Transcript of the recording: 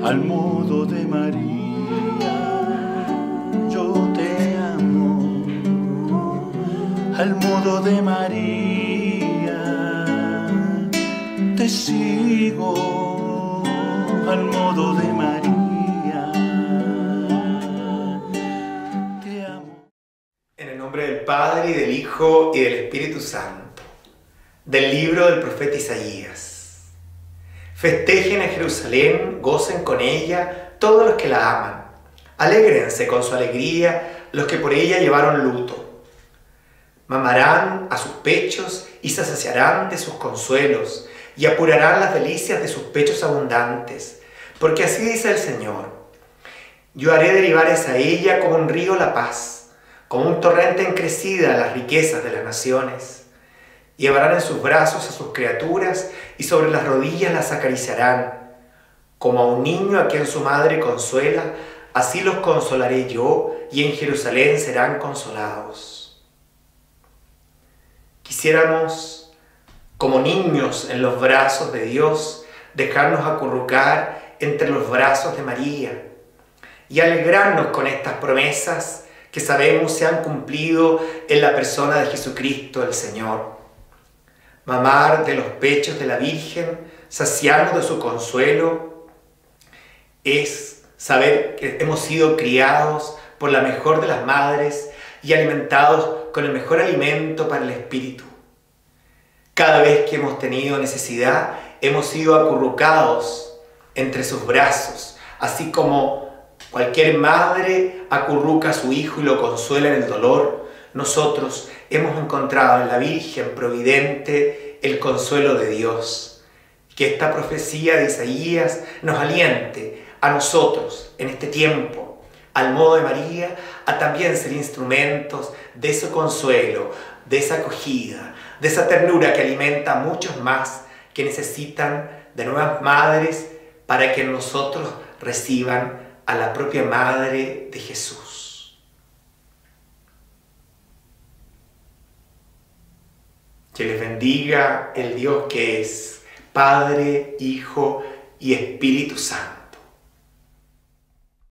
al modo de María. Yo te amo, al modo de María. Te sigo, al modo de María. Te amo. En el nombre del Padre, y del Hijo, y del Espíritu Santo. Del libro del profeta Isaías. Festejen en Jerusalén, gocen con ella todos los que la aman. Alégrense con su alegría los que por ella llevaron luto. Mamarán a sus pechos y se saciarán de sus consuelos y apurarán las delicias de sus pechos abundantes, porque así dice el Señor: yo haré derivar hacia ella como un río la paz, como un torrente en crecida las riquezas de las naciones. Llevarán en sus brazos a sus criaturas y sobre las rodillas las acariciarán. Como a un niño a quien su madre consuela, así los consolaré yo, y en Jerusalén serán consolados. Quisiéramos, como niños en los brazos de Dios, dejarnos acurrucar entre los brazos de María y alegrarnos con estas promesas que sabemos se han cumplido en la persona de Jesucristo el Señor. Mamar de los pechos de la Virgen, saciarnos de su consuelo, es saber que hemos sido criados por la mejor de las madres y alimentados con el mejor alimento para el espíritu. Cada vez que hemos tenido necesidad, hemos sido acurrucados entre sus brazos, así como cualquier madre acurruca a su hijo y lo consuela en el dolor. Nosotros hemos encontrado en la Virgen Providente el consuelo de Dios. Que esta profecía de Isaías nos aliente a nosotros en este tiempo, al modo de María, a también ser instrumentos de ese consuelo, de esa acogida, de esa ternura que alimenta a muchos más que necesitan de nuevas madres para que nosotros reciban a la propia Madre de Jesús. Que les bendiga el Dios que es Padre, Hijo y Espíritu Santo.